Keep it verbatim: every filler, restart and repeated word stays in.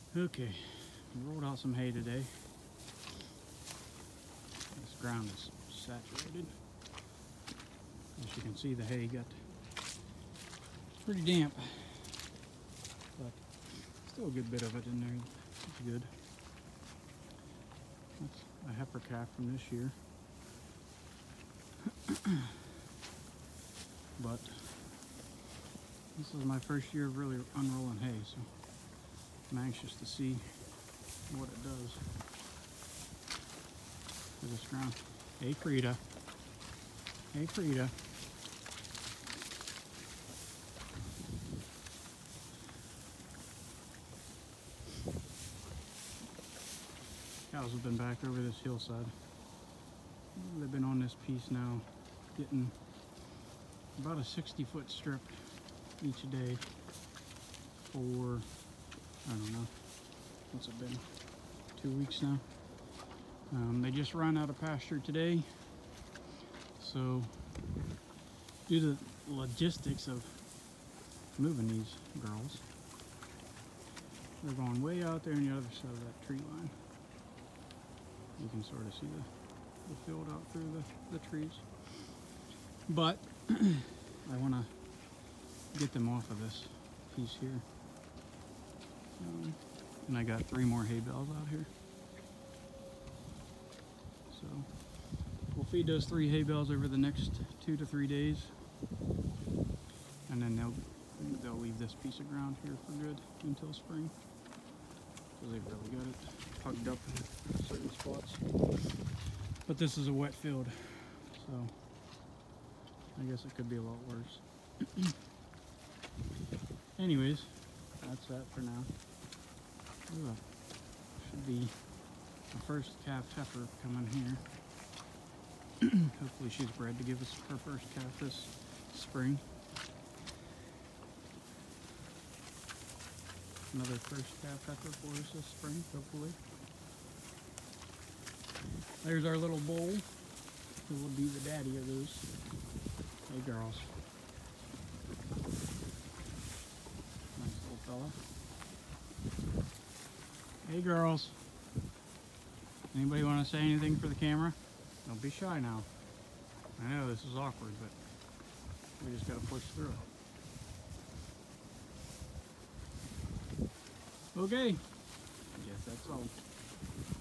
Okay, we rolled out some hay today. This ground is saturated. As you can see, the hay got pretty damp, but still a good bit of it in there. It's good. That's a heifer calf from this year. But this is my first year of really unrolling hay, so I'm anxious to see what it does to this ground. Hey Frida. Hey Frida. Cows have been back over this hillside. They've been on this piece now, getting about a sixty foot strip each day for, I don't know, what's it been, two weeks now. Um, they just ran out of pasture today, so due to the logistics of moving these girls, they're going way out there on the other side of that tree line. You can sort of see the, the field out through the, the trees. But I want to get them off of this piece here. Um, and I got three more hay bales out here. So we'll feed those three hay bales over the next two to three days. And then they'll, they'll leave this piece of ground here for good until spring. Because they've really got it hugged up in certain spots. But this is a wet field, so I guess it could be a lot worse. Anyways, that's that for now. Ooh, should be the first calf heifer coming here. Hopefully she's bred to give us her first calf this spring. Another first calf heifer for us this spring, hopefully. There's our little bull, who will be the daddy of those. Hey girls. Nice little fella. Hey girls. Anybody want to say anything for the camera? Don't be shy now. I know this is awkward, but we just gotta push through it. Okay. I guess that's all.